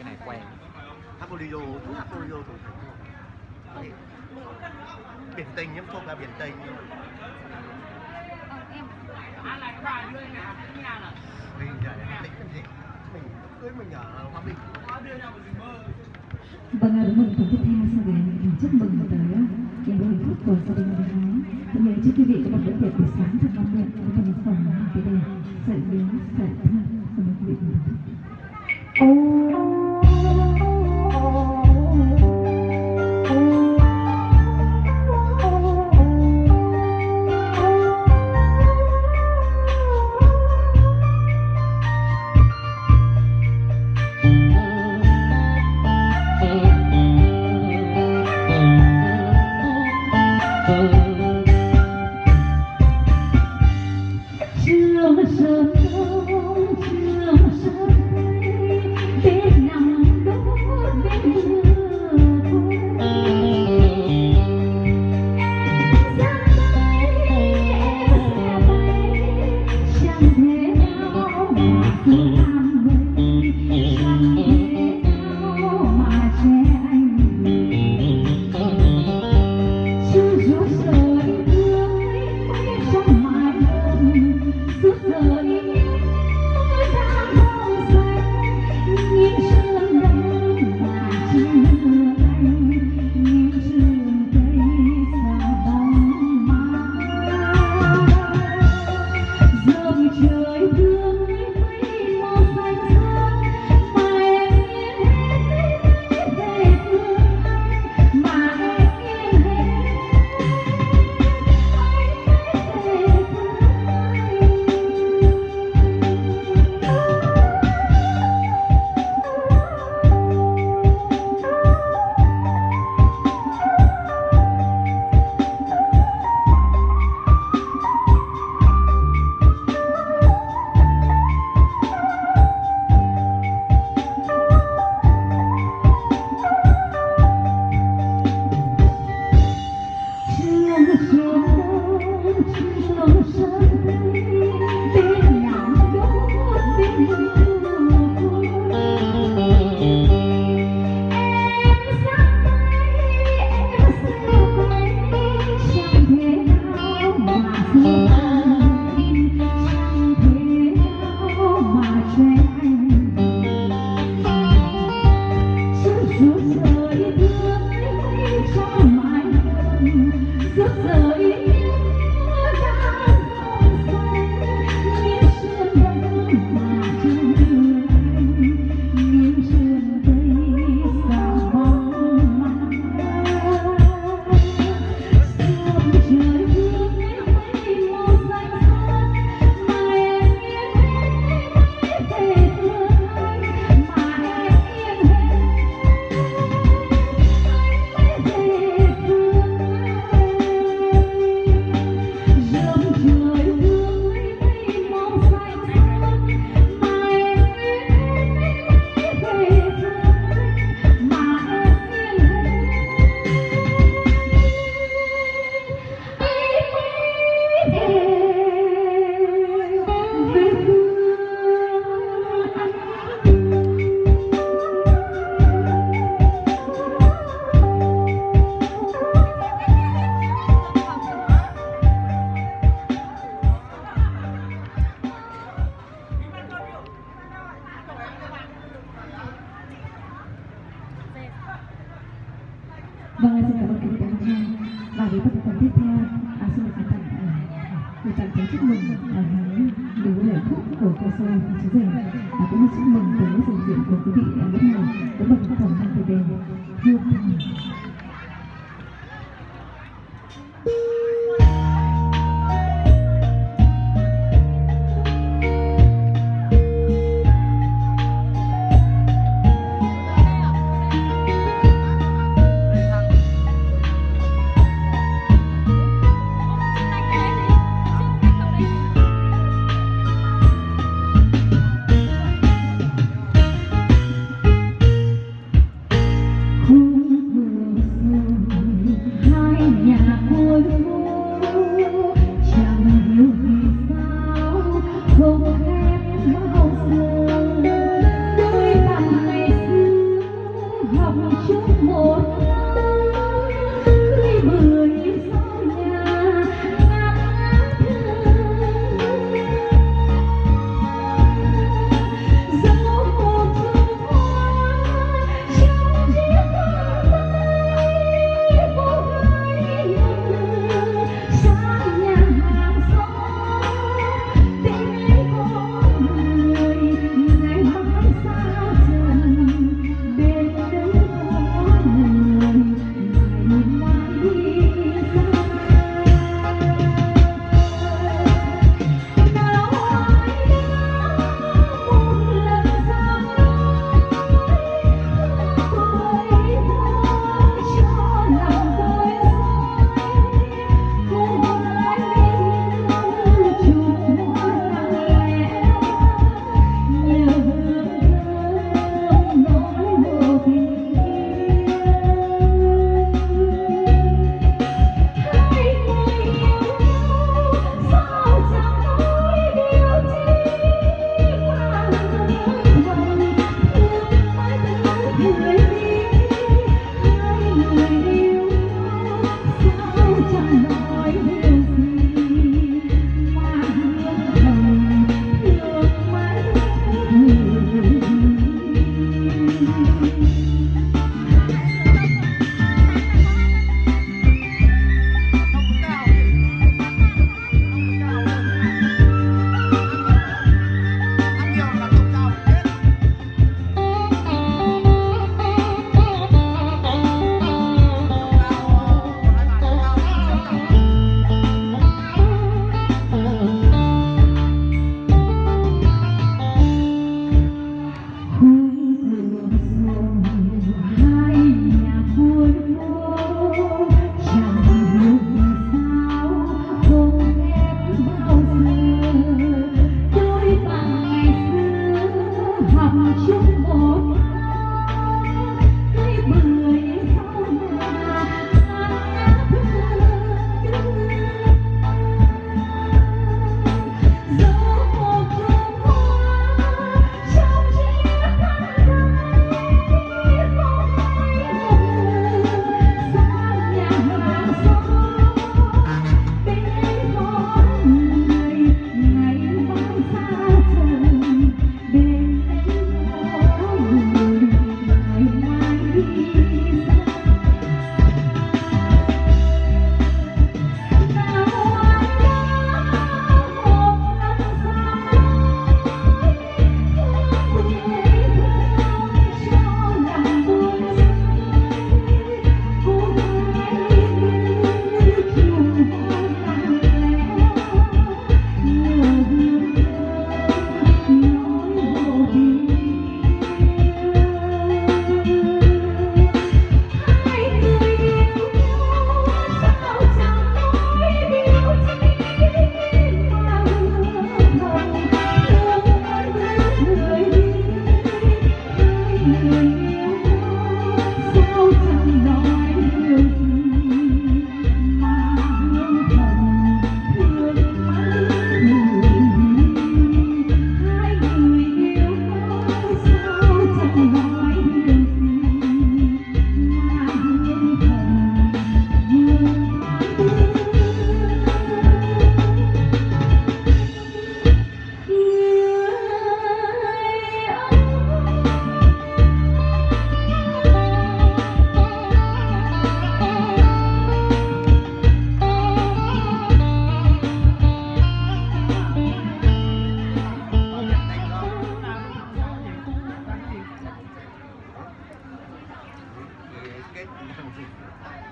này quen. Apollo, chú Apollo thủ thành biển Tình nhưng thuộc là biển Tình. Mình giờ tính làm gì? Mình cưới mình ở Hòa Bình. Vâng, đúng rồi, phần tiếp theo sau đây mình chúc mừng tới niềm vui hạnh phúc của gia đình người Thái. Cũng như chúc quý vị có một bữa tiệc buổi sáng thật ngon miệng với phần phần cái đề sợi nhớ sợi thơ của một quý vị. Vâng, xin cảm ơn quý vị đã lắng nghe. Và với phần tiếp theo, xin được tặng tới chúc mừng những điều lời khúc của cô Sô chú rể, cũng như chúc mừng tới sự diện của quý vị lúc này với một tác phẩm mang tựa đề Hương Tình. Kết